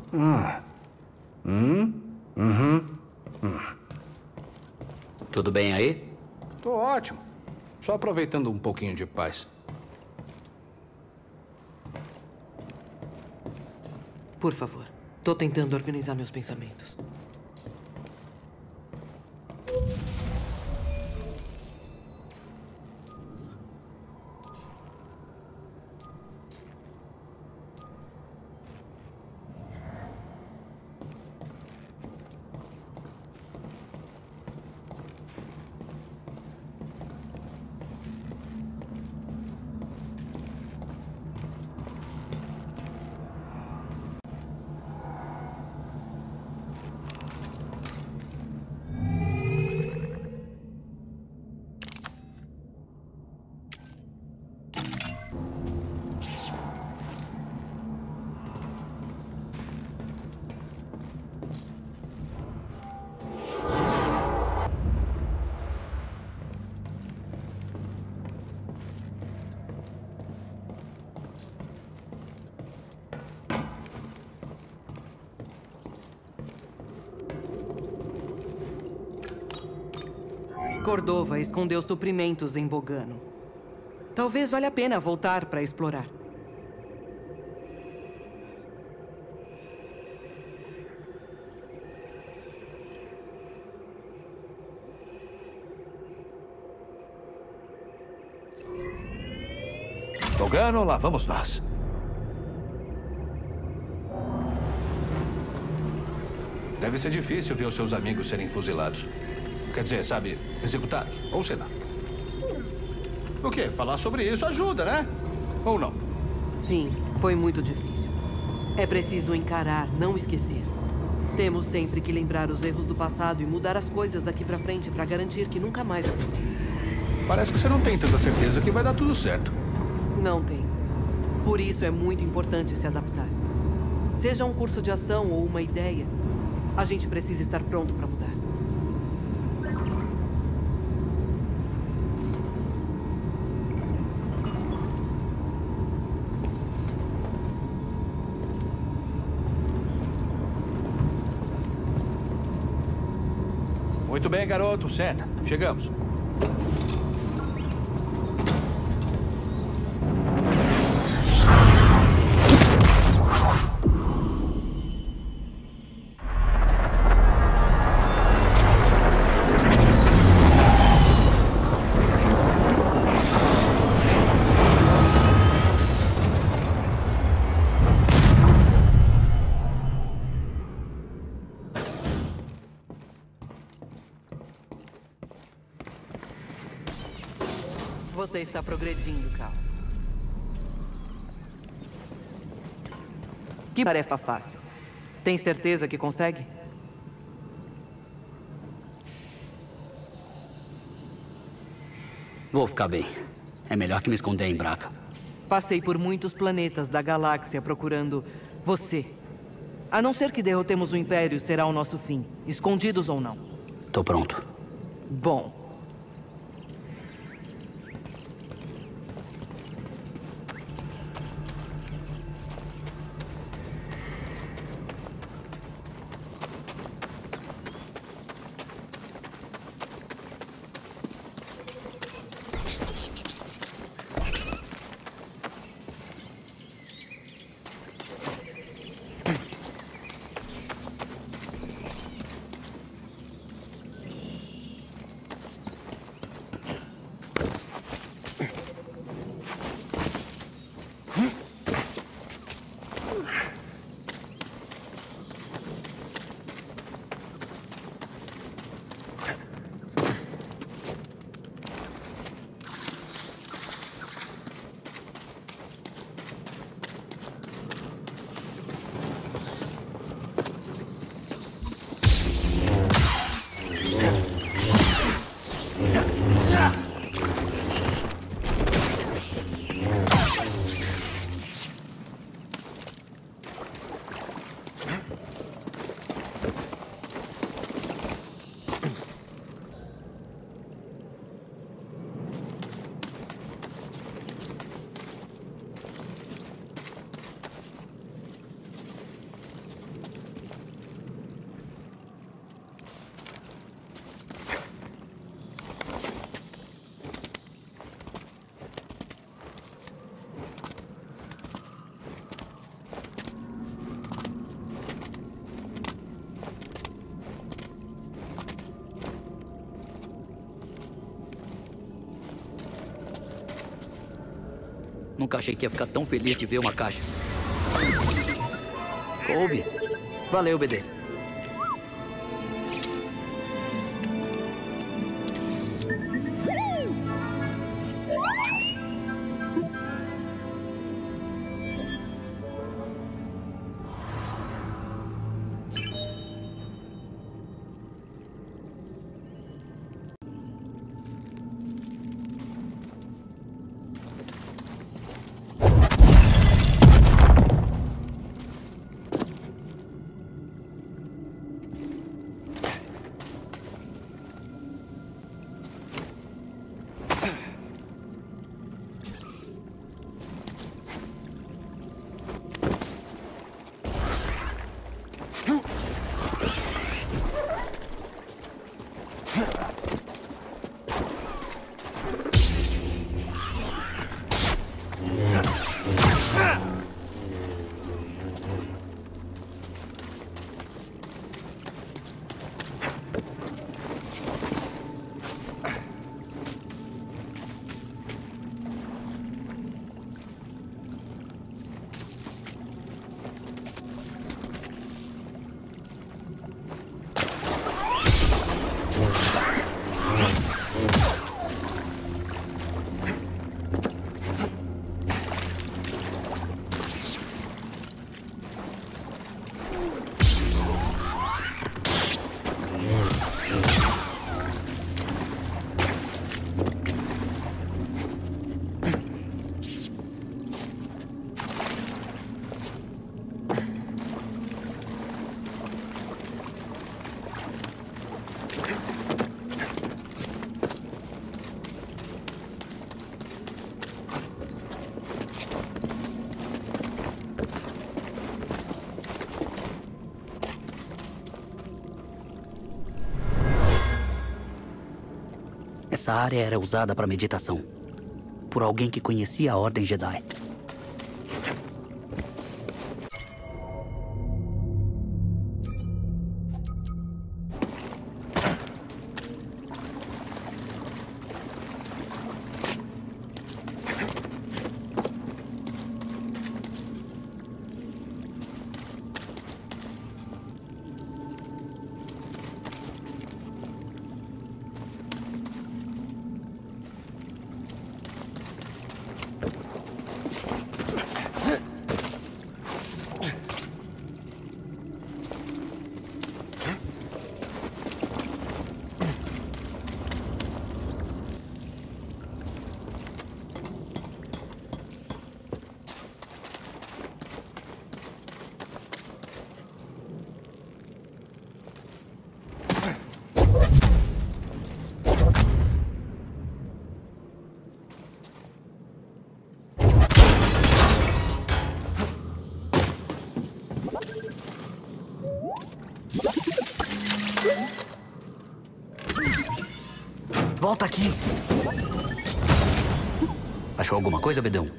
Tudo bem aí? Tô ótimo. Só aproveitando um pouquinho de paz. Por favor. Tô tentando organizar meus pensamentos. Cordova escondeu suprimentos em Bogano. Talvez valha a pena voltar para explorar. Bogano, lá vamos nós. Deve ser difícil ver os seus amigos serem fuzilados. Quer dizer, sabe, executados. Ou sei lá. O quê? Falar sobre isso ajuda, né? Ou não? Sim, foi muito difícil. É preciso encarar, não esquecer. Temos sempre que lembrar os erros do passado e mudar as coisas daqui pra frente para garantir que nunca mais aconteça. Parece que você não tem tanta certeza que vai dar tudo certo. Não tem. Por isso é muito importante se adaptar. Seja um curso de ação ou uma ideia, a gente precisa estar pronto para mudar. Muito bem, garoto. Senta. Chegamos. Você está progredindo, Cal. Que tarefa fácil. Tem certeza que consegue? Vou ficar bem. É melhor que me esconder em Braca. Passei por muitos planetas da galáxia procurando você. A não ser que derrotemos o Império, será o nosso fim, escondidos ou não. Tô pronto. Bom. Nunca achei que ia ficar tão feliz de ver uma caixa. Coube. Valeu, BD. Essa área era usada para meditação por alguém que conhecia a Ordem Jedi. Volta aqui. Achou alguma coisa, BD-1?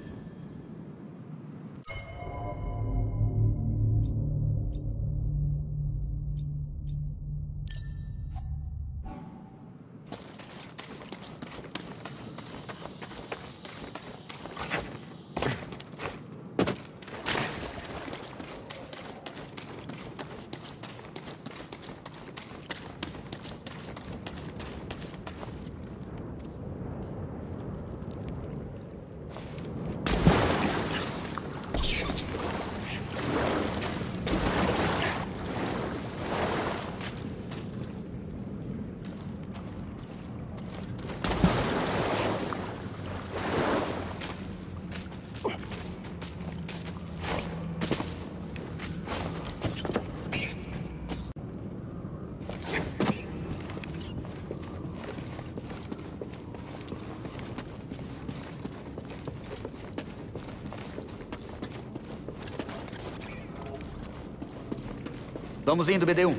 Vamos indo, BD-1.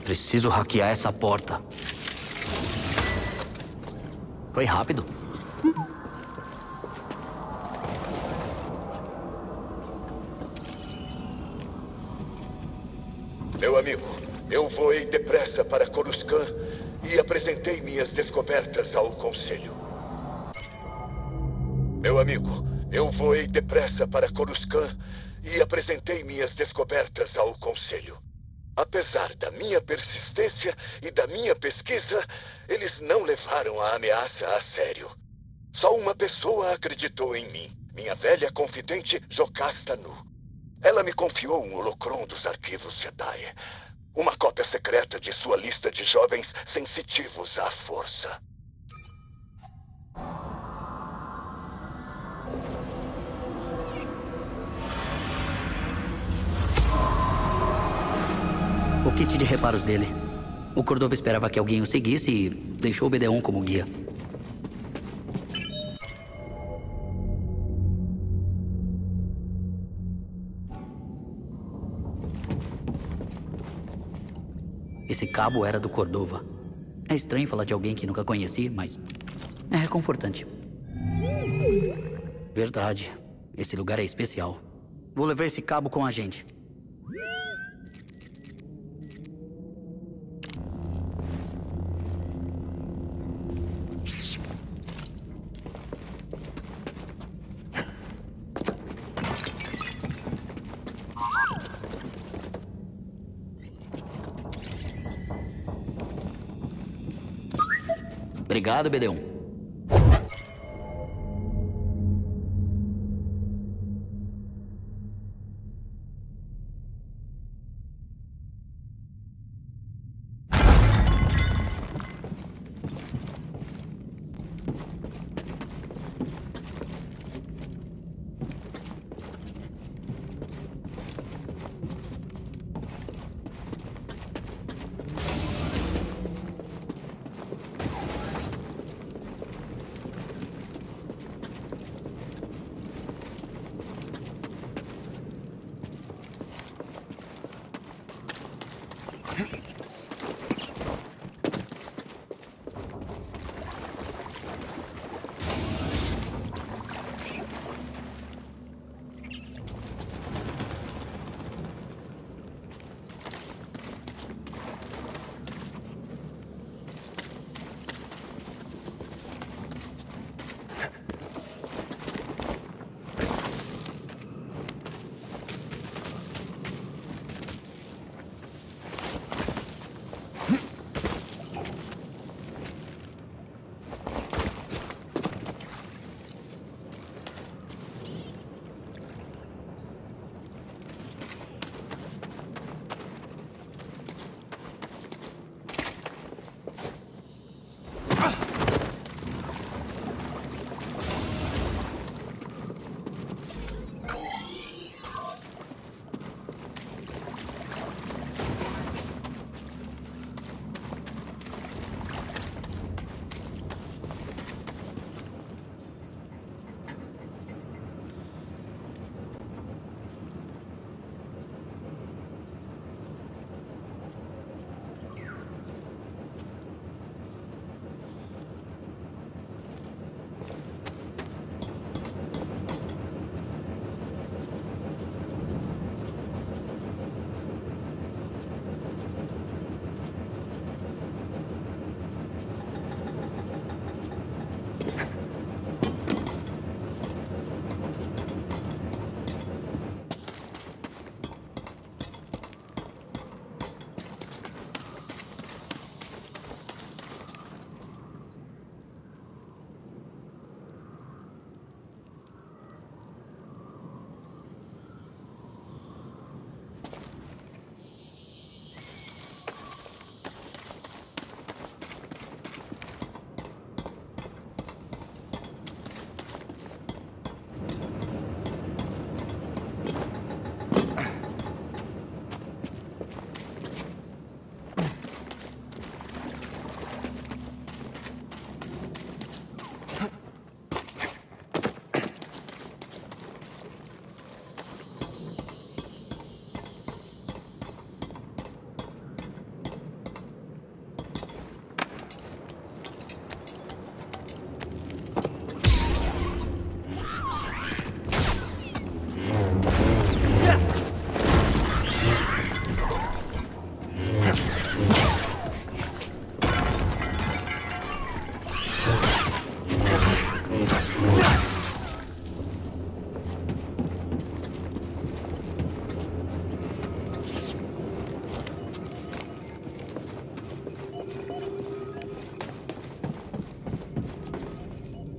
Preciso hackear essa porta. Foi rápido. Meu amigo, eu voei depressa para Coruscant e apresentei minhas descobertas ao Conselho. Meu amigo, eu voei depressa para Coruscant e apresentei minhas descobertas ao Conselho. Apesar da minha persistência e da minha pesquisa, eles não levaram a ameaça a sério. Só uma pessoa acreditou em mim, minha velha confidente Jocasta Nu. Ela me confiou um holocron dos arquivos Jedi. Uma cópia secreta de sua lista de jovens sensitivos à força. O kit de reparos dele. O Cordova esperava que alguém o seguisse e deixou o BD-1 como guia. Esse cabo era do Cordova. É estranho falar de alguém que nunca conheci, mas é reconfortante. Verdade. Esse lugar é especial. Vou levar esse cabo com a gente. Obrigado, BD-1.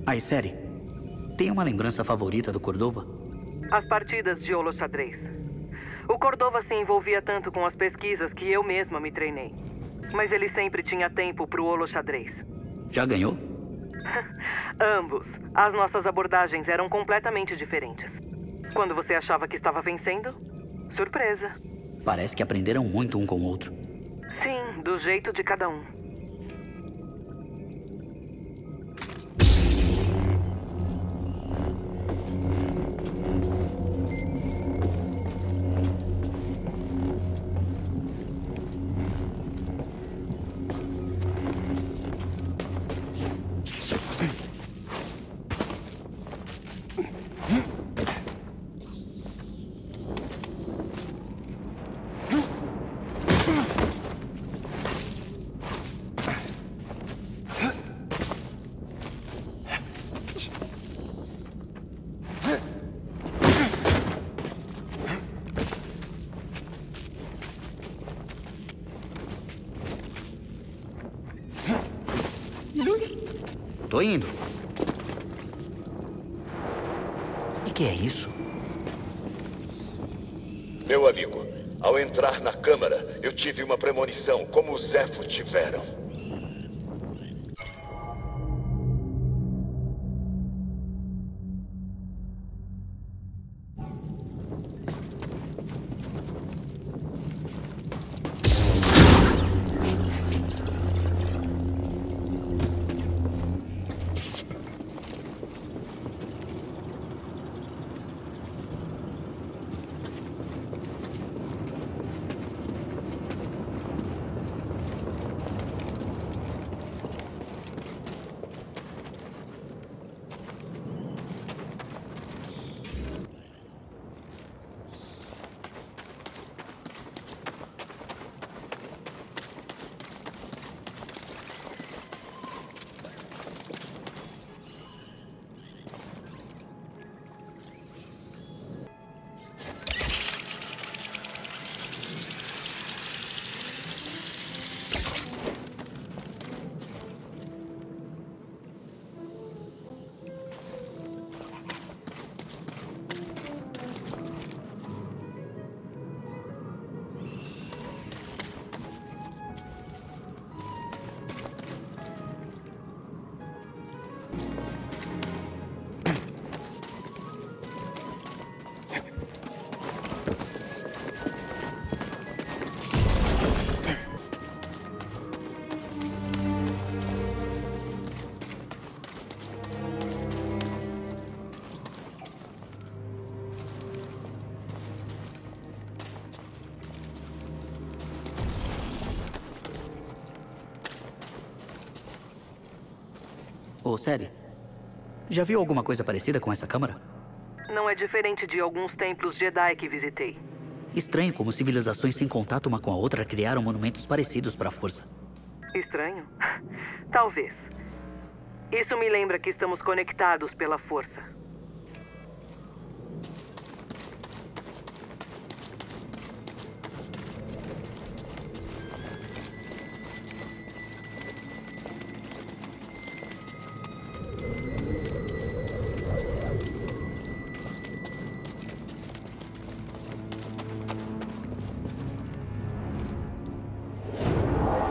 Aí, série, tem uma lembrança favorita do Cordova? As partidas de holoxadrez. O Cordova se envolvia tanto com as pesquisas que eu mesma me treinei. Mas ele sempre tinha tempo pro holoxadrez. Já ganhou? Ambos. As nossas abordagens eram completamente diferentes. Quando você achava que estava vencendo, surpresa. Parece que aprenderam muito um com o outro. Sim, do jeito de cada um. Tô indo. O que é isso? Meu amigo, ao entrar na Câmara, eu tive uma premonição, como os Zeffo tiveram. Ô, série, já viu alguma coisa parecida com essa câmara? Não é diferente de alguns templos Jedi que visitei. Estranho como civilizações sem contato uma com a outra criaram monumentos parecidos para a força. Estranho? Talvez. Isso me lembra que estamos conectados pela força.